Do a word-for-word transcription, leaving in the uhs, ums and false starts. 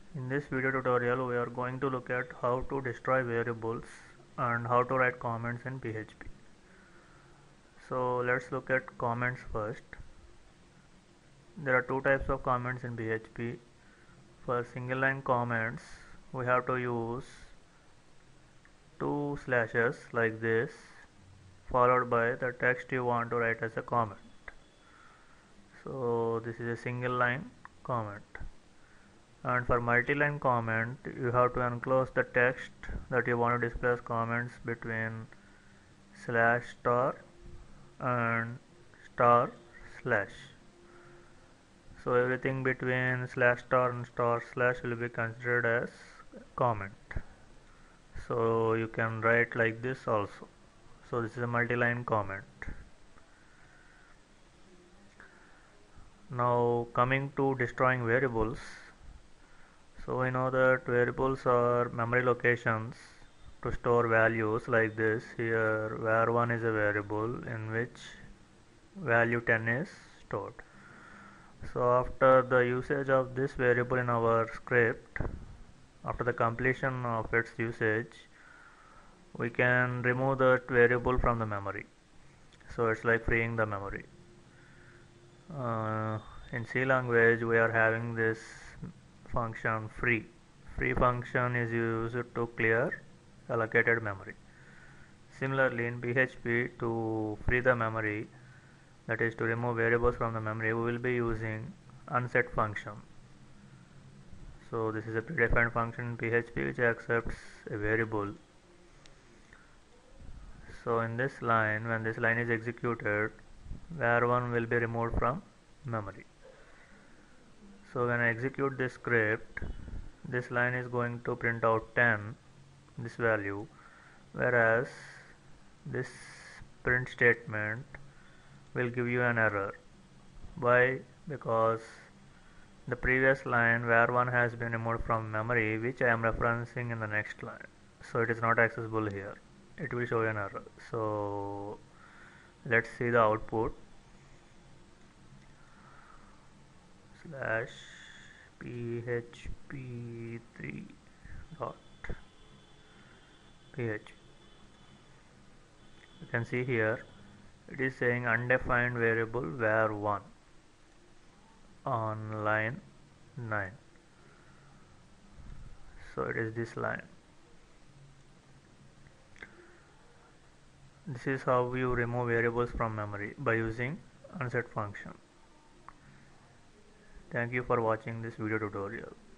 In this video tutorial we are going to look at how to destroy variables and how to write comments in P H P. So let's look at comments first. There are two types of comments in P H P. For single line comments we have to use two slashes like this followed by the text you want to write as a comment. So this is a single line comment. And for multi-line comment you have to enclose the text that you want to display as comments between slash star and star slash. So everything between slash star and star slash will be considered as comment. So you can write like this also. So this is a multi-line comment. Now coming to destroying variables. So we know that variables are memory locations to store values like this. Here var one is a variable in which value ten is stored. So after the usage of this variable in our script, after the completion of its usage, we can remove that variable from the memory. So it's like freeing the memory. Uh, in C language we are having this function free. Free function is used to clear allocated memory. Similarly in P H P, to free the memory, that is to remove variables from the memory, we will be using unset function. So this is a predefined function in P H P which accepts a variable. So in this line, when this line is executed, var one will be removed from memory. So when I execute this script, this line is going to print out ten, this value, whereas this print statement will give you an error. Why? Because the previous line var one has been removed from memory, which I am referencing in the next line. So it is not accessible here. It will show you an error. So let's see the output. Slash P H P three dot P H. You can see here it is saying undefined variable var one on line nine. So it is this line. This is how you remove variables from memory, by using unset function. Thank you for watching this video tutorial.